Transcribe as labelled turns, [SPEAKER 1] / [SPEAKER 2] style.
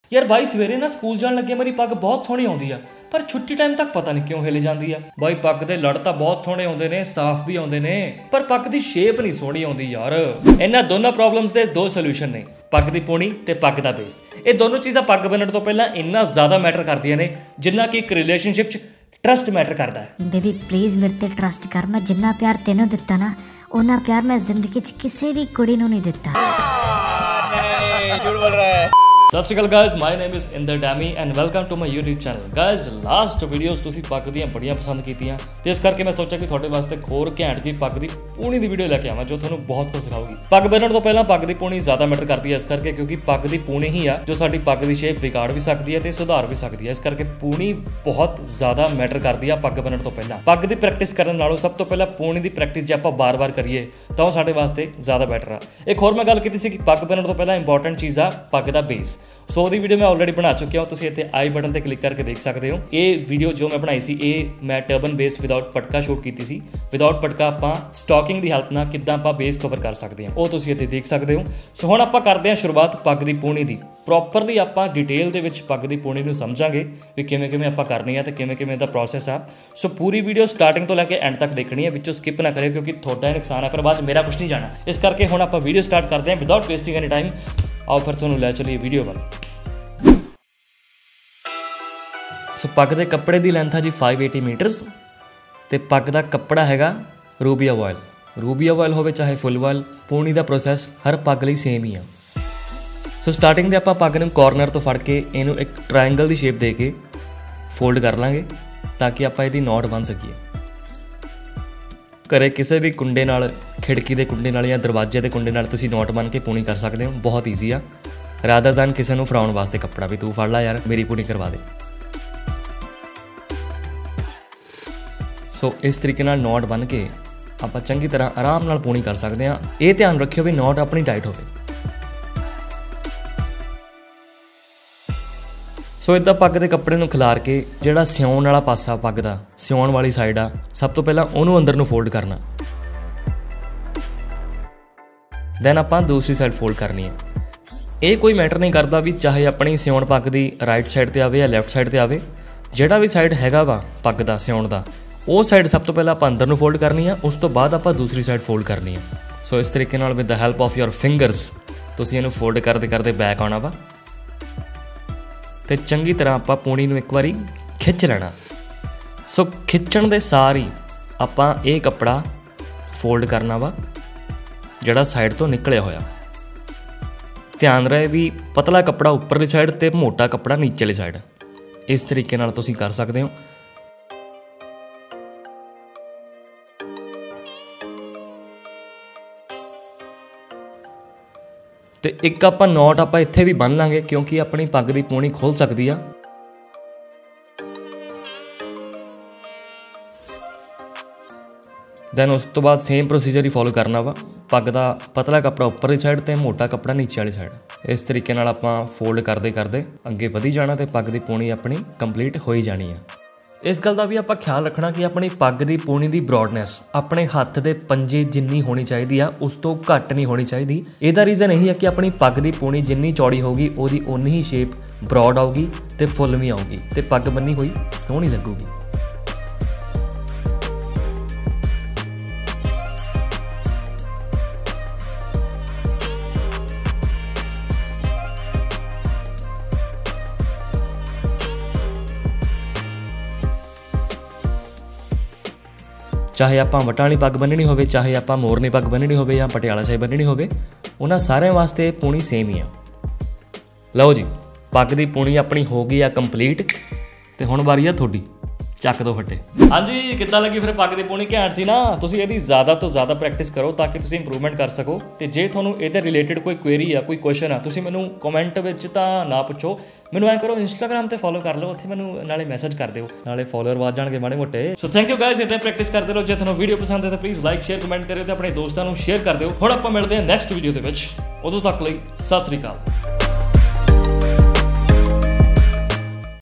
[SPEAKER 1] यार भाई सवेरे ना स्कूल जान लगे मेरी पग बहुत सोहनी आउंदी आ पर छुट्टी टाइम तक पता नहीं क्यों हिल जाती है। भाई पग दे लड़ तां बहुत सोहने आउंदे ने, साफ भी आउंदे ने, पर पग दी शेप नहीं सोहनी आउंदी यार। इन्हां दोनों प्रॉब्लम्स दे दो सोल्यूशन ने, पग दी पूणी ते पग दा बेस। ये दोनों चीज़ां पग बनने तो पहला इन्ना ज़्यादा मैटर करदियां ने जिन्ना कि एक रिलेशनशिप च ट्रस्ट मैटर करता है।
[SPEAKER 2] बेबी प्लीज़ मेरे ते ट्रस्ट कर, मैं जिन्ना प्यार तेनों दिता ना उन्ना प्यार मैं जिंदगी च किसी भी कुड़ी नूं नहीं दिता।
[SPEAKER 1] नहीं, झूठ बोल रहा है। Sat Shri Akal guys, my name is Inder डैमी and welcome to my YouTube channel. Guys last videos तुसीं पग ਦੀਆਂ ਬੜੀਆਂ ਪਸੰਦ ਕੀਤੀਆਂ ਤੇ ਇਸ ਕਰਕੇ ਮੈਂ ਸੋਚਿਆ ਕਿ ਤੁਹਾਡੇ ਵਾਸਤੇ ਇੱਕ ਹੋਰ ਘੈਂਟ ਜੀ ਪੱਗ ਦੀ ਪੂਣੀ ਦੀ ਵੀਡੀਓ ਲੈ ਕੇ ਆਵਾਂ ਜੋ ਤੁਹਾਨੂੰ ਬਹੁਤ ਕੁਝ ਸਿਖਾਊਗੀ। ਪੱਗ ਬੰਨਣ ਤੋਂ ਪਹਿਲਾਂ ਪੱਗ ਦੀ ਪੂਣੀ ਜ਼ਿਆਦਾ ਮੈਟਰ ਕਰਦੀ ਹੈ ਇਸ ਕਰਕੇ ਕਿਉਂਕਿ ਪੱਗ ਦੀ ਪੂਣੀ ਹੀ ਆ ਜੋ ਸਾਡੀ ਪੱਗ ਦੀ ਸ਼ੇਪ ਵਿਗਾੜ ਵੀ ਸਕਦੀ ਹੈ ਤੇ ਸੁਧਾਰ ਵੀ ਸਕਦੀ ਹੈ। ਇਸ ਕਰਕੇ ਪੂਣੀ ਬਹੁਤ ਜ਼ਿਆਦਾ ਮੈਟਰ ਕਰਦੀ ਆ ਪੱਗ ਬੰਨਣ ਤੋਂ ਪਹਿਲਾਂ। ਪੱਗ ਦੀ ਪ੍ਰੈਕਟਿਸ ਕਰਨ ਨਾਲੋਂ ਸਭ ਤੋਂ ਪਹਿਲਾਂ ਪੂਣੀ ਦੀ ਪ੍ਰੈਕਟਿਸ ਜੇ ਆਪਾਂ ਬਾਰ-ਬਾਰ ਕਰੀਏ ਤਾਂ ਉਹ ਸਾਡੇ ਵਾਸਤੇ ਜ਼ਿਆਦਾ ਬੈਟਰ ਆ। ਇੱਕ ਹੋਰ ਮੈਂ ਗੱਲ ਕੀਤੀ ਸੀ ਕਿ ਪੱਗ ਬੰਨਣ ਤੋਂ ਪਹਿਲਾਂ ਇੰਪੋਰਟੈਂਟ ਚੀਜ਼ ਆ ਪੱਗ ਦਾ ਬੇਸ। ਸੋ ਉਹਦੀ ਵੀਡੀਓ मैं ऑलरेडी बना चुकिया हूँ, तुसीं इत्थे आई बटन पर क्लिक करके देख सकते हो। ये वीडियो जो मैं बनाई सी ये मैं टर्बन बेस विदाउट पटका शूट की सी। विदाउट पटका आपां स्टॉकिंग की हेल्प नाल किद्दां आपां बेस कवर कर सकते हैं वो तुसीं इत्थे देख सकते हो। सो हुण आपां करदे हां शुरुआत पग दी पूणी दी। प्रॉपरली आपां डिटेल दे विच पग दी पूणी नूं समझांगे भी किवें किवें आपां करनी है ते किवें किवें दा प्रोसैस आ। सो पूरी वीडियो स्टार्टिंग तो लैके एंड तक देखनी है, विचों स्किप ना करियो क्योंकि तुहाडा नुकसान है फिर बाद मेरा कुछ नहीं जाना। इस करके हुण आपां वीडियो स्टार्ट करते हैं विदाउट वेस्टिंग एनी टाइम। आओ फिर तुहानूं लै चलीए वीडियो वाल। सो पग के कपड़े की लेंथ है जी 580 मीटरस तो पग का कपड़ा हैगा रूबिया ऑयल। रूबिया ऑयल हो चाहे फुल ऑयल, पूणी का प्रोसैस हर पग लिए सेम ही आ। सो स्टार्टिंग से आप पग नूं कॉर्नर तो फड़ के इनू एक ट्रायंगल की शेप दे के फोल्ड कर लाँगे ताकि आप इहदी नॉट बन सकीए। घरे किसी भी कुंडे नाल, खिड़की के कुंडे नाल या दरवाजे के कुंडे नाल तुसीं नॉट बन के पूणी कर सकते हो। बहुत ईजी आ रादर दैन किसी नूं फड़ाउण वास्ते कपड़ा भी तू फड़ ला यार मेरी पूणी करवा दे। सो इस तरीके नाल नॉट बन के आप चंगी तरह आराम नाल पूणी कर सकते हैं। ये ध्यान रखियो भी नॉट अपनी टाइट हो। सो इदा पग के कपड़े नूं खिलार के जिहड़ा सिउण वाला पासा पग दा, सिउण वाली साइड आ, सब तो पहला उहनूं अंदर नूं फोल्ड करना, दैन आपां दूसरी साइड फोल्ड करनी है। ये कोई मैटर नहीं करता भी चाहे अपनी सिउण पग की राइट साइड पर आवे या लैफ्ट साइड पर आवे, जिहड़ा भी साइड हैगा वा पग दा सिउण दा वो साइड सब तो पहले आप अंदर नूं फोल्ड करनी है, उस तो बाद आप दूसरी साइड फोल्ड करनी है। सो इस तरीके नाल with the help of your fingers तुसीं इहनूं फोल्ड करते करते बैक आना वा ते चंगी तरह आप पूणी नूं एक बारी खिच लेना। सो खिचण दे सार ही आपां ये कपड़ा फोल्ड करना वा जिहड़ा साइड तो निकलिया होया। ध्यान रहे भी पतला कपड़ा उपरली साइड ते मोटा कपड़ा नीचेली साइड। इस तरीके नाल तुसीं कर सकते हो। तो एक आप नॉट आप इत्थे भी बन लांगे क्योंकि अपनी पग की पूणी खुल सकती है। दैन उस तो बाद सेम प्रोसीजर ही फॉलो करना वा। पग का पतला कपड़ा उपरली साइड तो मोटा कपड़ा नीचे वाली साइड। इस तरीके नाल आपां फोल्ड करते करते अगे वधी जाना तो पग की पूणी अपनी कंप्लीट हो ही जानी है। इस गल का भी आप ख्याल रखना कि अपनी पग की पूणी की ब्रॉडनैस अपने हत्थ के पंजे जिन्नी होनी चाहिए उस तो घट नहीं होनी चाहिए। इसका रीज़न यही है कि अपनी पग की पूणी जिन्नी चौड़ी होगी उहदी उन्नी ही शेप ब्रॉड आऊगी तो फुल भी आऊगी तो पग बन्नी हुई सोहनी लगूगी। चाहे आप वटाणी पग बन्ननी हो, चाहे आप मोरनी पग बन्ननी हो या पटियाला शाही बन्ननी हो, उन्होंने सारे वास्ते पूणी सेम ही आ। लो जी पग की पूणी अपनी हो गई आ कंप्लीट तो हुण वारी आ थोड़ी ਚੱਕ ਦੋ ਫੱਟੇ। ਹਾਂਜੀ ਕਿੱਦਾਂ ਲੱਗੀ ਫਿਰ ਪੱਗ ਦੀ ਪੂਣੀ? ਘੈਂਟ ਸੀ ਨਾ। ਤੁਸੀਂ ਇਹਦੀ ਜ਼ਿਆਦਾ ਤੋਂ ਜ਼ਿਆਦਾ ਪ੍ਰੈਕਟਿਸ ਕਰੋ ਤਾਂ ਕਿ ਤੁਸੀਂ ਇੰਪਰੂਵਮੈਂਟ ਕਰ ਸਕੋ। ਤੇ ਜੇ ਤੁਹਾਨੂੰ ਇਹਦੇ ਰਿਲੇਟਡ ਕੋਈ ਕੁਐਰੀ ਆ, ਕੋਈ ਕੁਐਸਚਨ ਆ, ਤੁਸੀਂ ਮੈਨੂੰ ਕਮੈਂਟ ਵਿੱਚ ਤਾਂ ਨਾ ਪੁੱਛੋ, ਮੈਨੂੰ ਐਂ ਕਰੋ ਇੰਸਟਾਗ੍ਰਾਮ ਤੇ ਫੋਲੋ ਕਰ ਲਓ, ਉੱਥੇ ਮੈਨੂੰ ਨਾਲੇ ਮੈਸੇਜ ਕਰ ਦਿਓ, ਨਾਲੇ ਫੋਲੋਅਰ ਵੱਧ ਜਾਣਗੇ ਮਾੜੇ ਮੋਟੇ। ਸੋ ਥੈਂਕ ਯੂ ਗਾਇਜ਼, ਇੱਦਾਂ ਪ੍ਰੈਕਟਿਸ ਕਰਦੇ ਰਹੋ। ਜੇ ਤੁਹਾਨੂੰ ਵੀਡੀਓ ਪਸੰਦ ਹੈ ਤਾਂ ਪਲੀਜ਼ ਲਾਈਕ ਸ਼ੇਅਰ ਕਮੈਂਟ ਕਰਿਓ ਤੇ ਆਪਣੇ ਦੋਸਤਾਂ ਨੂੰ ਸ਼ੇਅਰ ਕਰ ਦਿਓ। ਹੁਣ ਆਪਾਂ ਮਿਲਦੇ ਹਾਂ ਨੈਕਸਟ ਵੀਡੀਓ ਦੇ ਵਿੱਚ, ਉਦੋਂ ਤੱਕ ਲਈ ਸਤਿ ਸ੍ਰੀ ਅਕਾਲ।